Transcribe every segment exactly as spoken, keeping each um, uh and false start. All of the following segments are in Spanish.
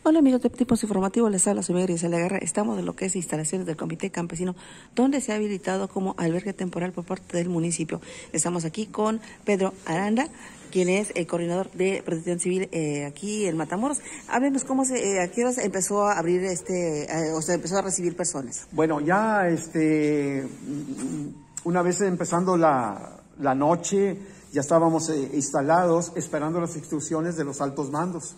Hola amigos de Tipos Informativos, les habla su amiga Griselda Guerra. Estamos en lo que es instalaciones del Comité Campesino, donde se ha habilitado como albergue temporal por parte del municipio. Estamos aquí con Pedro Aranda, quien es el coordinador de Protección Civil eh, aquí en Matamoros. Háblenos cómo se, eh, a qué horas empezó a abrir este, eh, o sea, empezó a recibir personas. Bueno, ya este, una vez empezando la, la noche, ya estábamos eh, instalados esperando las instrucciones de los altos mandos.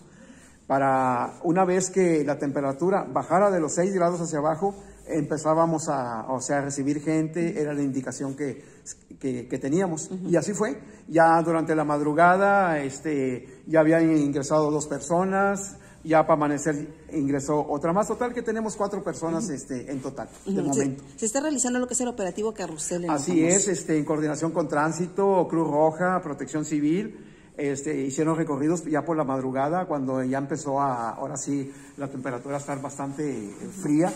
Para una vez que la temperatura bajara de los seis grados hacia abajo, empezábamos a, o sea, a recibir gente, era la indicación que, que, que teníamos. Uh-huh. Y así fue. Ya durante la madrugada este, ya habían ingresado dos personas, ya para amanecer ingresó otra más. Total que tenemos cuatro personas uh-huh. este, en total, uh-huh. de momento. Se, se está realizando lo que es el operativo Carrusel. En así es, este, en coordinación con Tránsito, Cruz Roja, Protección Civil. Este, hicieron recorridos ya por la madrugada, cuando ya empezó a, ahora sí, la temperatura a estar bastante fría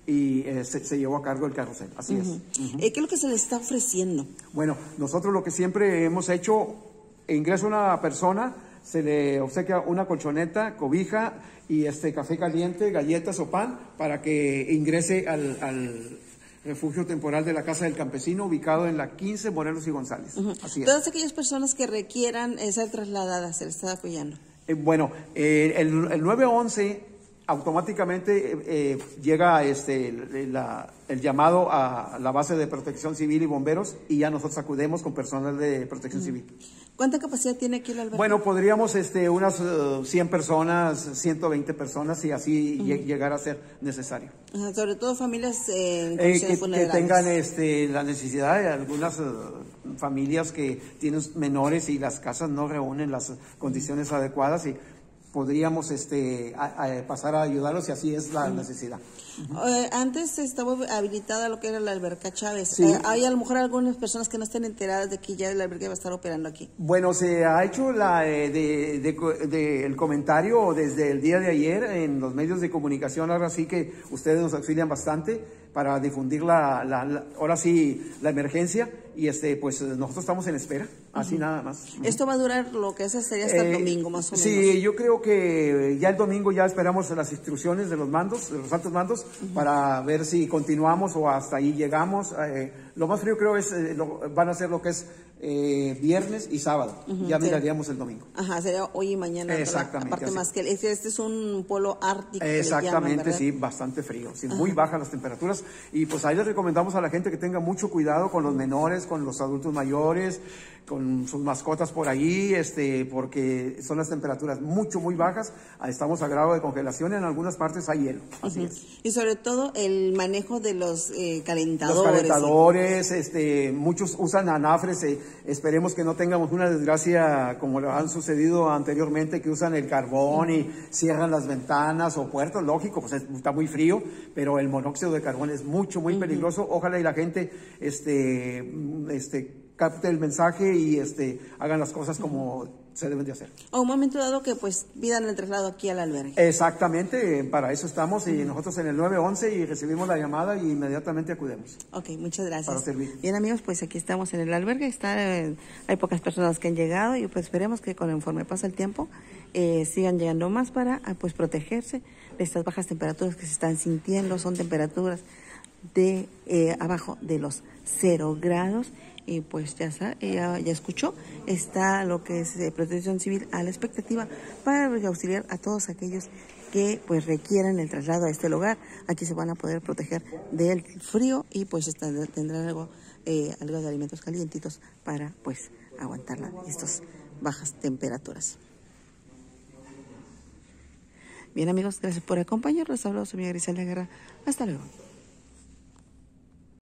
y eh, se, se llevó a cargo el carrusel, así uh-huh. es. Uh-huh. ¿Qué es lo que se les está ofreciendo? Bueno, nosotros lo que siempre hemos hecho, ingresa una persona, se le obsequia una colchoneta, cobija y este café caliente, galletas o pan para que ingrese al, al refugio temporal de la Casa del Campesino, ubicado en la quince Morelos y González. Uh-huh. Así es. Todas aquellas personas que requieran eh, ser trasladadas, se les está apoyando. Eh, bueno, eh, el, el nueve once automáticamente eh, eh, llega este, la, el llamado a la base de Protección Civil y bomberos y ya nosotros acudemos con personal de Protección uh-huh. Civil. ¿Cuánta capacidad tiene aquí el albergue? Bueno, podríamos este, unas uh, cien personas, ciento veinte personas y así uh-huh. llegar a ser necesario. Uh-huh. Sobre todo familias eh, en eh, que, que tengan este, la necesidad de algunas uh, familias que tienen menores y las casas no reúnen las condiciones uh-huh. adecuadas y podríamos este, a, a pasar a ayudarlos si así es la uh-huh. necesidad. Uh-huh. Eh, antes estaba habilitada lo que era la alberca Chávez. Sí. Eh, hay a lo mejor algunas personas que no estén enteradas de que ya el albergue va a estar operando aquí. Bueno, se ha hecho la, eh, de, de, de, el comentario desde el día de ayer en los medios de comunicación, ahora sí que ustedes nos auxilian bastante para difundir la, la, la ahora sí la emergencia y este pues nosotros estamos en espera, así uh-huh. nada más. Uh-huh. Esto va a durar lo que es sería hasta eh, el domingo más o menos. Sí, yo creo que ya el domingo ya esperamos las instrucciones de los mandos, de los altos mandos, uh-huh. para ver si continuamos o hasta ahí llegamos. Eh, lo más frío creo es, eh, lo, van a ser lo que es eh, viernes y sábado. Uh-huh, ya miraríamos sí. el domingo. Ajá, sería hoy y mañana. Exactamente. Aparte más que este, este es un polo ártico. Exactamente, llaman, sí, bastante frío, sí, muy bajas las temperaturas y pues ahí les recomendamos a la gente que tenga mucho cuidado con los menores, con los adultos mayores, con sus mascotas por ahí, este, porque son las temperaturas mucho, muy bajas. Estamos a grado de congelación y en algunas partes hay hielo. Así uh-huh. es. Y sobre todo el manejo de los eh, calentadores. Los calentadores, ¿sí? este, muchos usan anafres. Eh, esperemos que no tengamos una desgracia como lo han sucedido anteriormente, que usan el carbón uh-huh. y cierran las ventanas o puertas. Lógico, pues está muy frío, pero el monóxido de carbón es mucho, muy uh-huh. peligroso. Ojalá y la gente, este, este, capte el mensaje y este hagan las cosas como uh-huh. se deben de hacer. A un momento dado que pues pidan el traslado aquí al albergue. Exactamente, para eso estamos y uh-huh. nosotros en el nueve once y recibimos la llamada y inmediatamente acudemos. Ok, muchas gracias. Para servir. Bien amigos, pues aquí estamos en el albergue, está, eh, hay pocas personas que han llegado y pues esperemos que conforme pasa el tiempo eh, sigan llegando más para pues protegerse de estas bajas temperaturas que se están sintiendo, son temperaturas de eh, abajo de los cero grados. Y pues ya, ya, ya escuchó, está lo que es eh, Protección Civil a la expectativa para auxiliar a todos aquellos que pues requieran el traslado a este lugar. Aquí se van a poder proteger del frío y pues está, tendrán algo, eh, algo de alimentos calientitos para pues aguantar estas bajas temperaturas. Bien amigos, gracias por acompañarnos. Les habló su amiga Griselda Guerra. Hasta luego.